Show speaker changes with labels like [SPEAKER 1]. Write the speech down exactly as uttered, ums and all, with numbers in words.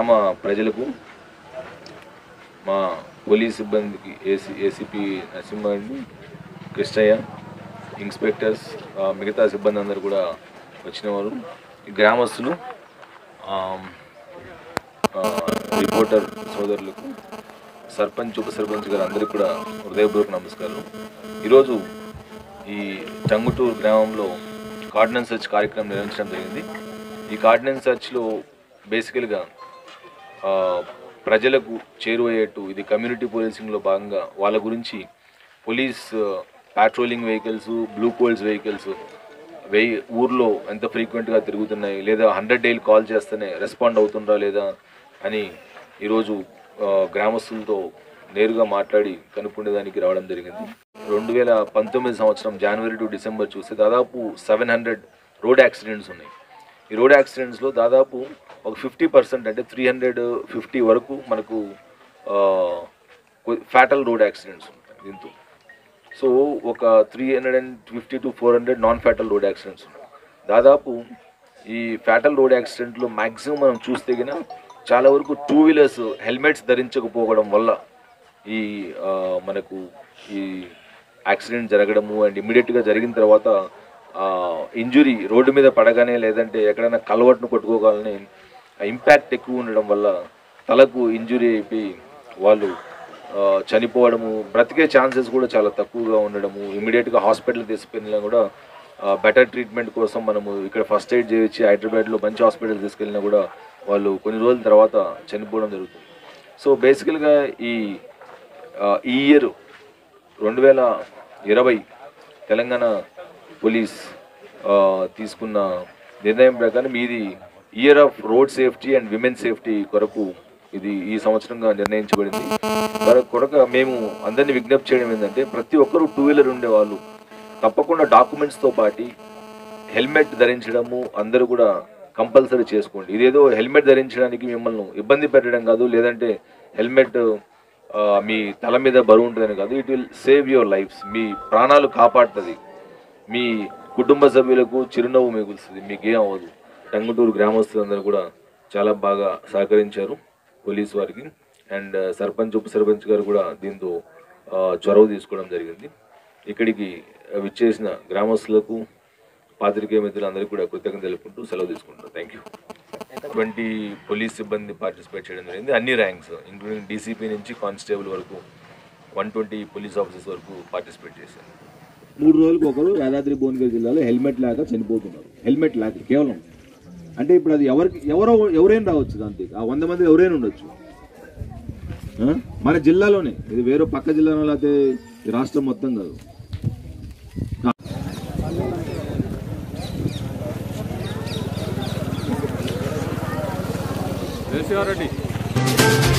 [SPEAKER 1] గ్రామ ప్రజలకు మా పోలీస్ సిబ్బందికి AC ACP Narasimhareddy, Krishnaiah, inspectors, మిగతా సిబ్బంది అందరూ కూడా వచ్చినవారు, గ్రామస్తులు, రిపోర్టర్ సోదరులకు, సర్పంచ్ ఉప సర్పంచ్ గారు అందరికీ కూడా హృదయపూర్వక నమస్కారం. ఈరోజు ఈ టంగుటూరు గ్రామంలో కార్డినెన్స్ సర్చ్ కార్యక్రమం నిర్వహించడం జరిగింది. ఈ కార్డినెన్స్ సర్చ్లో బేసికల్గా ప్రజలకు చేరువయ్యేట్టు ఇది కమ్యూనిటీ పోలీసింగ్లో భాగంగా వాళ్ళ గురించి police patrolling vehicles, blue colts vehicles వెయ్యి ఊర్లో ఎంత ఫ్రీక్వెంట్గా తిరుగుతున్నాయి, లేదా హండ్రెడ్ డైల్ కాల్ చేస్తేనే రెస్పాండ్ అవుతుండ్రా లేదా అని ఈరోజు గ్రామస్తులతో నేరుగా మాట్లాడి కనుక్కునేదానికి రావడం జరిగింది. రెండు వేల పంతొమ్మిది సంవత్సరం జనవరి టు డిసెంబర్ చూస్తే దాదాపు సెవెన్ హండ్రెడ్ రోడ్ యాక్సిడెంట్స్ ఉన్నాయి. ఈ రోడ్ యాక్సిడెంట్స్లో దాదాపు ఒక ఫిఫ్టీ పర్సెంట్ అంటే త్రీ హండ్రెడ్ ఫిఫ్టీ వరకు మనకు ఫ్యాటల్ రోడ్ యాక్సిడెంట్స్ ఉంటాయి దీంతో. సో ఒక three hundred and fifty to four hundred non fatal road accidents ఉన్నాయి. దాదాపు ఈ ఫ్యాటల్ రోడ్ యాక్సిడెంట్లో మ్యాక్సిమం మనం చూస్తే గిన చాలా వరకు టూ వీలర్స్ హెల్మెట్స్ ధరించకపోవడం వల్ల ఈ మనకు ఈ యాక్సిడెంట్ జరగడము అండ్ ఇమ్మీడియట్గా జరిగిన తర్వాత ఇంజురీ రోడ్డు మీద పడగానే లేదంటే ఎక్కడైనా కలవట్టును కొట్టుకోగానే ఇంపాక్ట్ ఎక్కువ ఉండడం వల్ల తలకు ఇంజురీ అయిపోయి వాళ్ళు చనిపోవడము, బ్రతికే ఛాన్సెస్ కూడా చాలా తక్కువగా ఉండడము, ఇమ్మీడియట్గా హాస్పిటల్ తీసుకెళ్ళినా కూడా బెటర్ ట్రీట్మెంట్ కోసం మనము ఇక్కడ ఫస్ట్ ఎయిడ్ చేయించి హైదరాబాద్లో మంచి హాస్పిటల్ తీసుకెళ్ళినా కూడా వాళ్ళు కొన్ని రోజుల తర్వాత చనిపోవడం జరుగుతుంది. సో బేసికల్గా ఈ ఈ ఇయర్ రెండు వేల ఇరవై తెలంగాణ పోలీస్ తీసుకున్న నిర్ణయం ప్రకారం ఇది year of road safety and women safety కొరకు ఇది ఈ సంవత్సరంగా నిర్ణయించబడింది. కొరక మేము అందరినీ విజ్ఞప్తి చేయడం ఏంటంటే ప్రతి ఒక్కరూ టూ వీలర్ ఉండేవాళ్ళు తప్పకుండా డాక్యుమెంట్స్తో పాటు హెల్మెట్ ధరించడము అందరూ కూడా కంపల్సరీ చేసుకోండి. ఇదేదో హెల్మెట్ ధరించడానికి మిమ్మల్ని ఇబ్బంది పెట్టడం కాదు, లేదంటే హెల్మెట్ మీ తల మీద బరువు ఉంటుందని కాదు. It will save your lifes, మీ ప్రాణాలు కాపాడుతుంది, మీ కుటుంబ సభ్యులకు చిరునవ్వు మిగులుస్తుంది, మీకేం అవ్వదు. టంగుటూరు గ్రామస్తులందరూ కూడా చాలా బాగా సహకరించారు పోలీస్ వారికి. అండ్ సర్పంచ్ ఉప సర్పంచ్ గారు కూడా దీంతో చొరవ తీసుకోవడం జరిగింది. ఇక్కడికి విచ్చేసిన గ్రామస్తులకు, పాత్రికేయ మిత్రులందరికీ కూడా కృతజ్ఞతలు తెలుపుకుంటూ సెలవు తీసుకుంటారు. Thank you. ట్వంటీ పోలీస్ సిబ్బంది పార్టిసిపేట్ చేయడం జరిగింది. అన్ని ర్యాంక్స్ ఇంక్లూడింగ్ డీసీపీ నుంచి కానిస్టేబుల్ వరకు వన్ ట్వంటీ పోలీస్ ఆఫీసర్స్ వరకు పార్టిసిపేట్ చేశారు.
[SPEAKER 2] మూడు రోజులకు ఒకరు యాదాద్రి భువనగిరి జిల్లాలో హెల్మెట్ లేక చనిపోతున్నారు. హెల్మెట్ లేక కేవలం అంటే ఇప్పుడు అది ఎవరికి ఎవరో ఎవరైనా రావచ్చు, దాంతో ఆ వంద మంది ఎవరైనా ఉండొచ్చు. మన జిల్లాలోనే, ఇది వేరే పక్క జిల్లాలో లేకపోతే రాష్ట్రం మొత్తం కాదు.
[SPEAKER 3] రెడ్డి